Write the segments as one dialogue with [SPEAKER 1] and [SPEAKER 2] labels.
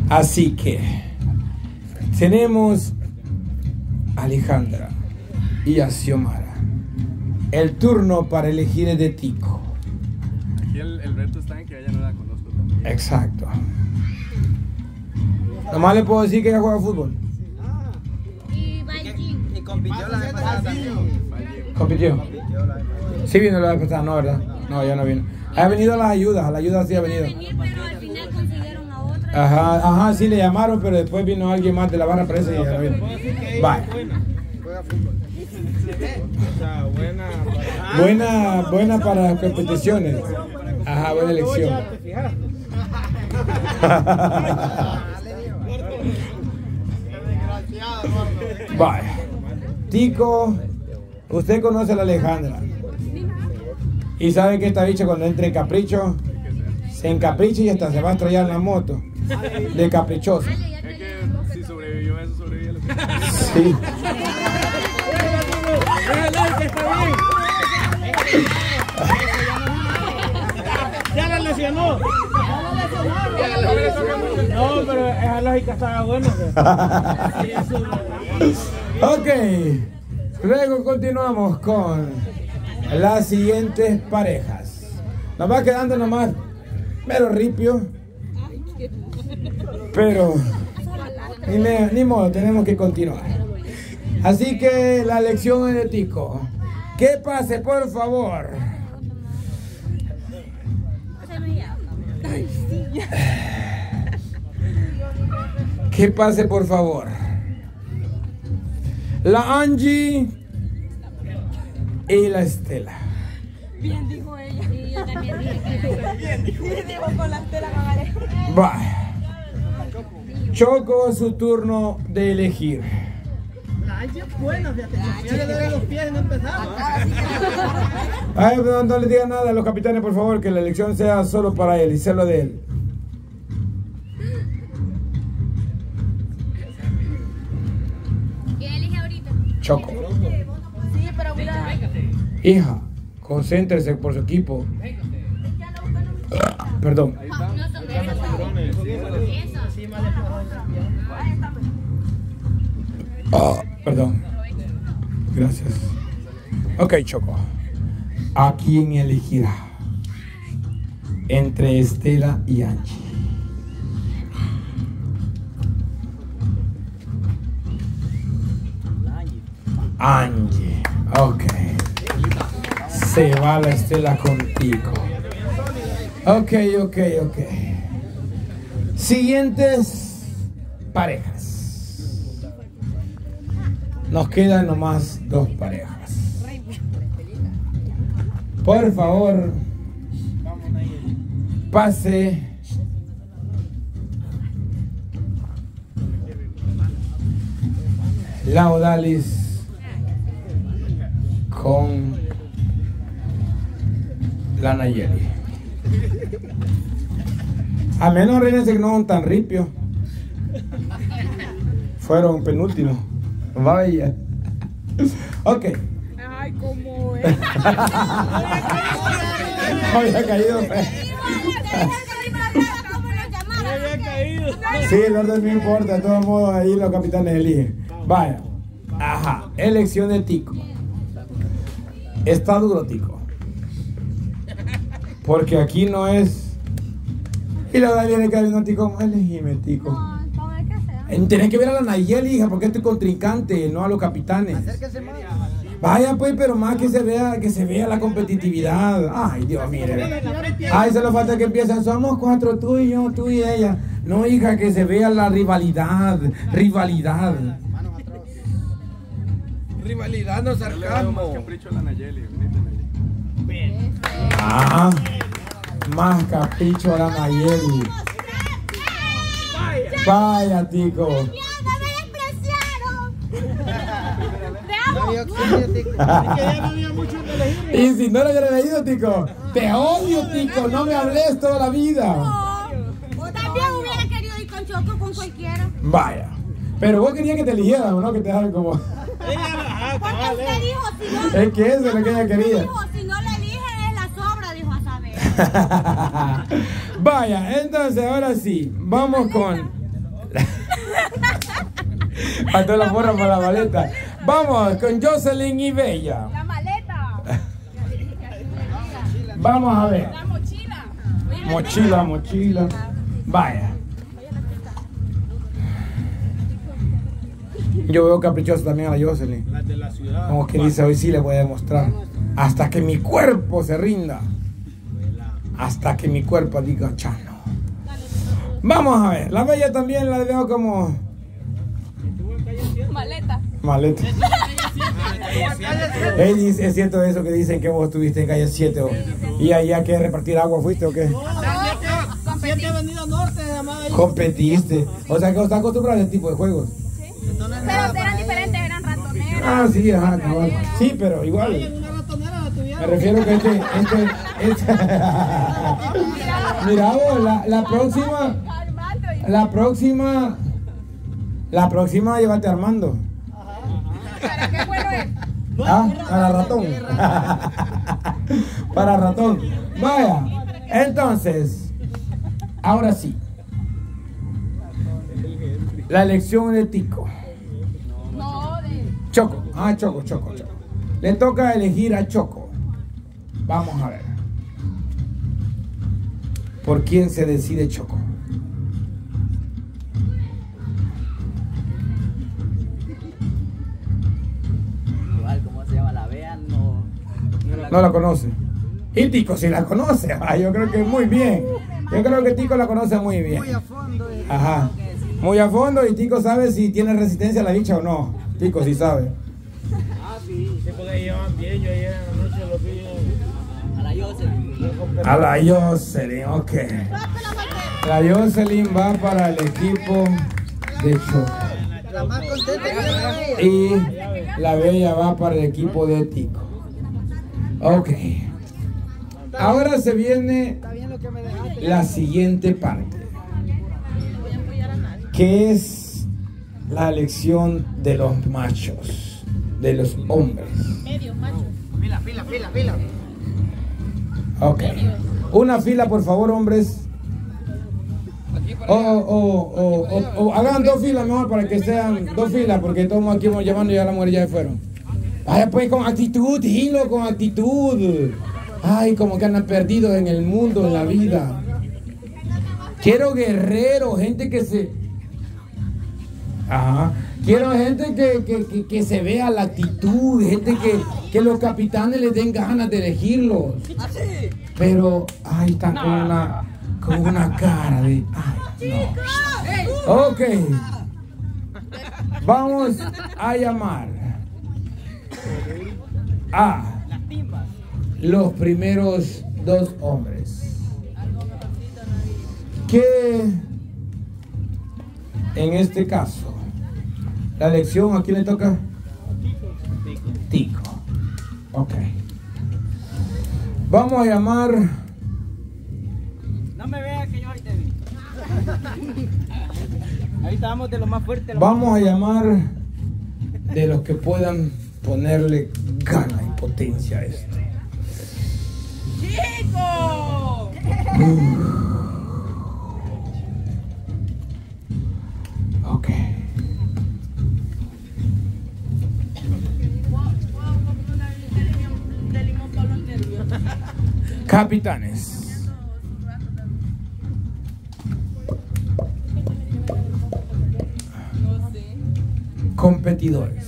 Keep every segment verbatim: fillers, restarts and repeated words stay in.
[SPEAKER 1] Así que tenemos a Alejandra y a Xiomara. El turno para elegir es de Tico.
[SPEAKER 2] Aquí el, el reto está en que ella no la conozco también.
[SPEAKER 1] Exacto. Nomás le puedo decir que ella juega fútbol.
[SPEAKER 3] Y va al gym.
[SPEAKER 4] Y compitió la vez pasada también.
[SPEAKER 1] ¿Compitió? Sí vino la vez pasada, no, ¿verdad? No, ya no vino. Ha venido a las ayudas, a las ayudas sí ha venido.
[SPEAKER 3] Venir, pero al final consiguieron a otra.
[SPEAKER 1] Ajá, ajá, sí le llamaron, pero después vino alguien más de la barra presa y ya no vino. Vaya.
[SPEAKER 4] Juega fútbol. O sea, buena para...
[SPEAKER 1] Buena, buena para las competiciones. Ajá, buena elección. Vaya. Tico, usted conoce a la Alejandra. Y sabe que esta bicha cuando entra en capricho, se encapricha y hasta se va a estrellar en la moto. De caprichosa.
[SPEAKER 2] Es que si sobrevivió eso, sobrevivió lo que...
[SPEAKER 1] Sí.
[SPEAKER 5] Ya la lesionó. No, pero esa lógica estaba buena.
[SPEAKER 1] Ok. Luego continuamos con las siguientes parejas. Nos va quedando nomás mero ripio. Pero ni, me, ni modo, tenemos que continuar. Así que la lección es de Tico. Que pase, por favor. Que pase, por favor. La Angie y la Estela.
[SPEAKER 3] Bien dijo ella. Sí, yo también dije que bien dijo. Bien dijo con la Estela Magalé.
[SPEAKER 1] Vaya. Choco, su turno de elegir.
[SPEAKER 5] La Angie es buena, fíjate. Ya le doy los pies y no empezamos.
[SPEAKER 1] Ay, no, no le diga nada a los capitanes, por favor, que la elección sea solo para él y solo de él.
[SPEAKER 3] ¿Quién elige ahorita?
[SPEAKER 1] Choco.
[SPEAKER 3] Sí, pero mira.
[SPEAKER 1] Hija, concéntrese por su equipo. Perdón.
[SPEAKER 2] Ahí está.
[SPEAKER 3] No son de esas.
[SPEAKER 1] Ah, perdón. Gracias. Ok, Choco. ¿A quién elegirá? Entre Estela y Angie. Angie. Ok. Se va la Estela contigo. Ok, ok, ok. Siguientes parejas. Nos quedan nomás dos parejas. Por favor, pase la Odalis con la Nayeli. A menos reírense que no son tan ripios. Fueron penúltimos. Vaya. Ok.
[SPEAKER 3] Ay, cómo es.
[SPEAKER 1] Había caído. Sí, el orden no importa. De todos modos, ahí los capitanes eligen. Vaya. Ajá. Elección de Tico. Está duro, Tico. Porque aquí no es. Y la Dali le cae a Tico. Elegime, Tico.
[SPEAKER 3] No, ¿cómo es que sea?
[SPEAKER 1] Tenés que ver a la Nayeli, hija, porque es tu contrincante, no a los capitanes.
[SPEAKER 4] Acérquense más.
[SPEAKER 1] Vaya pues, pero más que se vea, que se vea la competitividad. Ay, Dios, mire. Ay, solo falta que empiecen, somos cuatro, tú y yo, tú y ella. No, hija, que se vea la rivalidad, rivalidad.
[SPEAKER 4] Rivalidad, no
[SPEAKER 2] Yo le doy más
[SPEAKER 4] sarcasmo.
[SPEAKER 2] capricho a la Nayeli. Nayeli.
[SPEAKER 1] Ah, más capricho a la Nayeli. Vaya, Tico. Y si no lo hubiera leído, Tico, te odio, Tico, no me hables toda la vida.
[SPEAKER 3] O también hubiera querido ir con Choco, con cualquiera.
[SPEAKER 1] Vaya, pero vos querías que te eligieran, ¿o no? Que te dejaran como...
[SPEAKER 3] Porque usted dijo, si no...
[SPEAKER 1] Es que eso es lo que ella quería.
[SPEAKER 3] Dijo, si no le eligen es la sobra, dijo a saber.
[SPEAKER 1] Vaya, entonces ahora sí, vamos con Faltó la porra para la maleta. Vamos con Jocelyn y Bella.
[SPEAKER 3] La maleta.
[SPEAKER 1] Vamos a ver.
[SPEAKER 3] La mochila.
[SPEAKER 1] Mochila, mochila. Vaya. Yo veo caprichoso también a la Jocelyn.
[SPEAKER 4] Las de la ciudad.
[SPEAKER 1] Como que dice, hoy sí le voy a demostrar. Hasta que mi cuerpo se rinda. Hasta que mi cuerpo diga, chano. Vamos a ver. La Bella también la veo como...
[SPEAKER 3] Maleta.
[SPEAKER 1] Maleta. Ey, dice- es cierto eso que dicen que vos estuviste en calle siete o- y allá que repartir agua fuiste o qué.
[SPEAKER 5] Siete Avenida Norte, se llamaba ahí.
[SPEAKER 1] Competiste. O sea que vos estás acostumbrado a ese tipo de juegos.
[SPEAKER 3] Pero eran diferentes, eran ratoneras.
[SPEAKER 1] Ah, sí, ajá, cabal. Sí, pero igual.
[SPEAKER 5] Una ratonera la tuvieron.
[SPEAKER 1] Me refiero que este, este, este... Mira vos, la, la próxima, la próxima, la próxima llévate a Armando.
[SPEAKER 3] ¿Para qué bueno es?
[SPEAKER 1] Ah, para ratón. Para ratón. Vaya, entonces, ahora sí. La elección de Tico.
[SPEAKER 3] No, de...
[SPEAKER 1] Choco. Ah, Choco, Choco, Choco. Le toca elegir a Choco. Vamos a ver. ¿Por quién se decide Choco?
[SPEAKER 6] Igual, ¿cómo se llama la Bea? No.
[SPEAKER 1] No la conoce. Y Tico sí la conoce. Ah, yo creo que muy bien. Yo creo que Tico la conoce muy bien.
[SPEAKER 5] Muy a fondo. eh.
[SPEAKER 1] Ajá. Muy a fondo y Tico sabe si tiene resistencia a la bicha o no. Tico sí sabe.
[SPEAKER 4] Sí, porque llevan bien, yo ayer en la noche lo vi.
[SPEAKER 6] A la Jocelyn.
[SPEAKER 1] A la Jocelyn, ok. La Jocelyn va para el equipo de Choco.
[SPEAKER 5] La más contenta que la Bella.
[SPEAKER 1] Y la Bella va para el equipo de Tico. Ok. Ahora se viene
[SPEAKER 5] Está bien lo que me dejaste.
[SPEAKER 1] la siguiente parte, que es la elección de los machos, de los hombres.
[SPEAKER 5] Fila, fila, fila, fila.
[SPEAKER 1] Ok. Una fila, por favor, hombres. O, o, o, o, o hagan dos filas mejor para que sean dos filas, porque todos aquí vamos llamando y ya las mujeres ya se fueron. Vaya pues con actitud, hilo con actitud. Ay, como que andan perdidos en el mundo, en la vida. Quiero guerreros, gente que se... Ajá. Quiero gente que, que, que, que se vea la actitud, gente que, que los capitanes les den ganas de elegirlos. Pero, ay, están con una, con una cara de... Ay, no. Ok. Vamos a llamar a los primeros dos hombres. Que en este caso, la elección, ¿a quién le toca? Tico. Ok. Vamos a llamar...
[SPEAKER 6] No me veas que yo ahí te vi. Ahí estábamos de lo más fuerte. lo
[SPEAKER 1] Vamos a llamar de los que puedan ponerle gana y potencia a esto.
[SPEAKER 3] ¡Chico!
[SPEAKER 1] Ok. Capitanes. Competidores.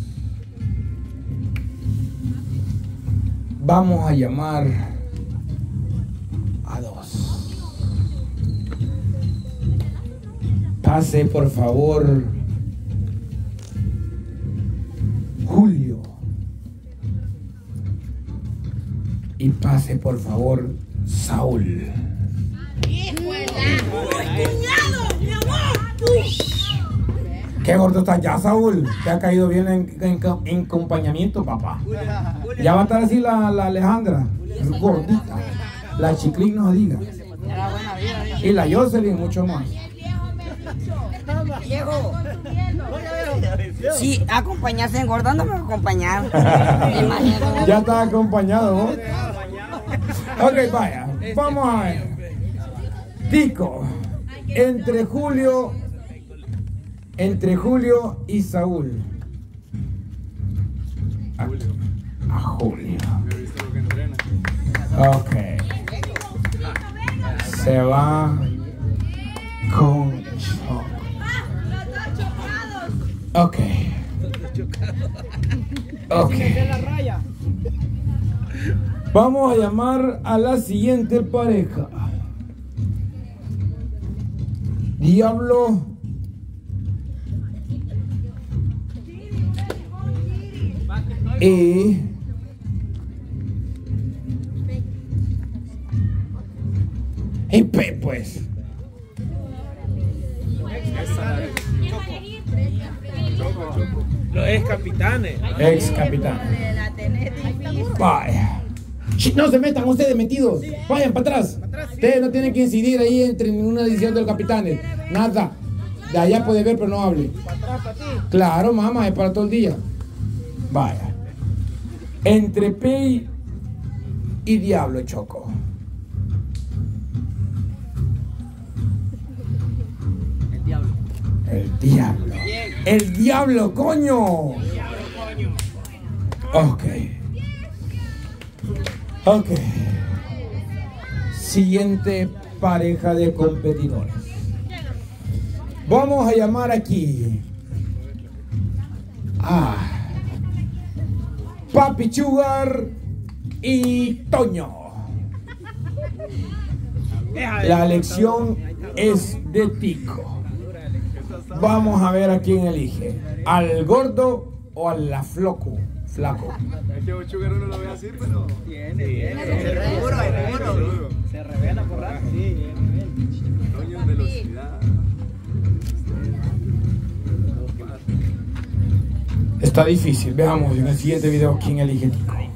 [SPEAKER 1] Vamos a llamar a dos. Pase por favor Julio. Y pase por favor Saúl. Qué gordo estás ya, Saúl. Te ha caído bien en, en, en acompañamiento, papá. Ya va a estar así la, la Alejandra, gordita. La Chiclín no diga. Y la Jocelyn mucho más.
[SPEAKER 7] Viejo. Sí, acompañarse engordando me acompañar.
[SPEAKER 1] Ya está acompañado, ¿no? Ok, vaya. Vamos a ver. Tico, entre Julio Entre Julio y Saúl. A, a Julio.
[SPEAKER 2] Me he visto lo que entrena.
[SPEAKER 1] Ok. Se va con Choco. Ok. Ok. Vamos a llamar a la siguiente pareja. Diablo y y P, pues.
[SPEAKER 4] Los ex capitanes.
[SPEAKER 1] Ex capitán. Vaya. Sh, no se metan ustedes metidos. Vayan para atrás. Ustedes no tienen que incidir ahí entre ninguna edición de los capitanes. Nada. De allá puede ver, pero no hable. Claro, mamá, es para todo el día. Vaya. Entre Pei y Diablo, Choco.
[SPEAKER 6] El diablo.
[SPEAKER 1] El diablo. El diablo, coño. Ok. Ok. Siguiente pareja de competidores. Vamos a llamar aquí a Papi Sugar y Toño. La elección es de Tico. Vamos a ver a quién elige. ¿Al gordo o a la floco? Flaco.
[SPEAKER 2] Es que Sugar uno lo ve así, pero.
[SPEAKER 6] Tiene, tiene. Seguro, seguro. Se revela por rato. Sí,
[SPEAKER 2] Toño en velocidad.
[SPEAKER 1] Está difícil. Veamos en el siguiente video quién elige Tico.